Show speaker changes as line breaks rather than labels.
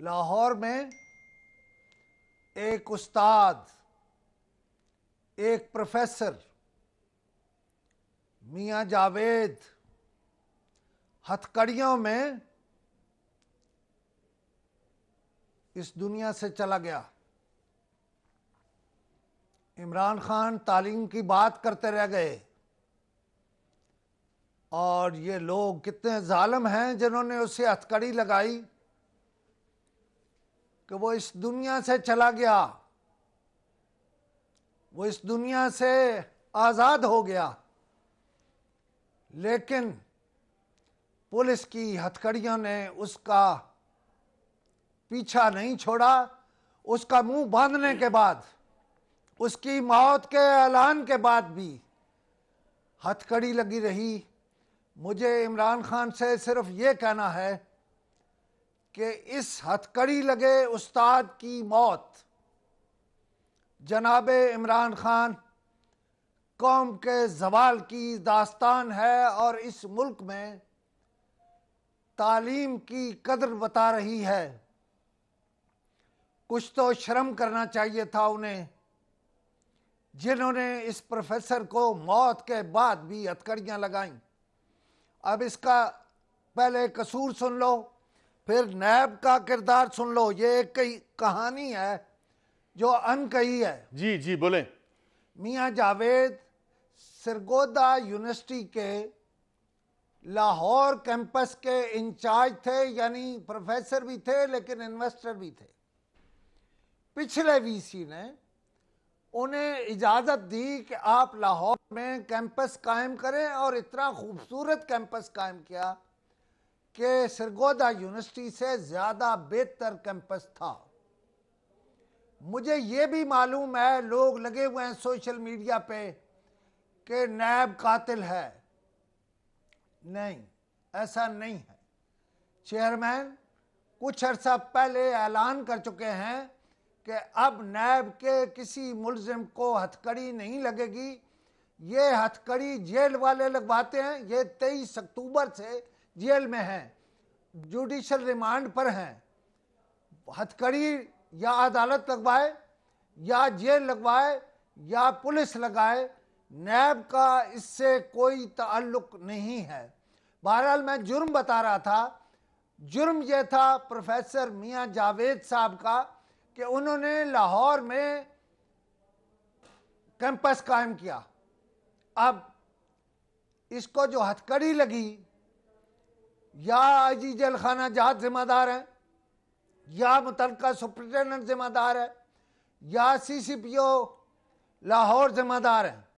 लाहौर में एक उस्ताद, एक प्रोफेसर मियां जावेद हथकड़ियों में इस दुनिया से चला गया। इमरान खान तालीम की बात करते रह गए और ये लोग कितने जालिम हैं जिन्होंने उसे हथकड़ी लगाई कि वो इस दुनिया से चला गया, वो इस दुनिया से आज़ाद हो गया। लेकिन पुलिस की हथकड़ियों ने उसका पीछा नहीं छोड़ा। उसका मुंह बांधने के बाद, उसकी मौत के ऐलान के बाद भी हथकड़ी लगी रही। मुझे इमरान खान से सिर्फ ये कहना है कि इस हथकड़ी लगे उस्ताद की मौत जनाब इमरान खान कौम के जवाल की दास्तान है और इस मुल्क में तालीम की कदर बता रही है। कुछ तो शर्म करना चाहिए था उन्हें, जिन्होंने इस प्रोफेसर को मौत के बाद भी हथकड़ियां लगाईं। अब इसका पहले कसूर सुन लो, फिर नैब का किरदार सुन लो। ये एक कहानी है जो अनकही है।
जी जी बोले।
मियां जावेद सरगोदा यूनिवर्सिटी के लाहौर कैंपस के इंचार्ज थे, यानी प्रोफेसर भी थे लेकिन इन्वेस्टर भी थे। पिछले वीसी ने उन्हें इजाज़त दी कि आप लाहौर में कैंपस कायम करें और इतना खूबसूरत कैंपस कायम किया कि सरगोदा यूनिवर्सिटी से ज़्यादा बेहतर कैंपस था। मुझे ये भी मालूम है, लोग लगे हुए हैं सोशल मीडिया पे कि नैब कातिल है। नहीं, ऐसा नहीं है। चेयरमैन कुछ अर्सा पहले ऐलान कर चुके हैं कि अब नैब के किसी मुलजिम को हथकड़ी नहीं लगेगी। ये हथकड़ी जेल वाले लगवाते हैं। ये 23 अक्टूबर से जेल में हैं, जुडिशल रिमांड पर हैं। हथकड़ी या अदालत लगवाए या जेल लगवाए या पुलिस लगाए, नैब का इससे कोई ताल्लुक नहीं है। बहरहाल मैं जुर्म बता रहा था। जुर्म यह था प्रोफेसर मियां जावेद साहब का कि उन्होंने लाहौर में कैंपस कायम किया। अब इसको जो हथकड़ी लगी, या आईजी जेल खाना जहाज जिम्मेदार है, या मुतलका सुप्रिंटेंडेंट जिम्मेदार है, या सीसीपीओ लाहौर जिम्मेदार है।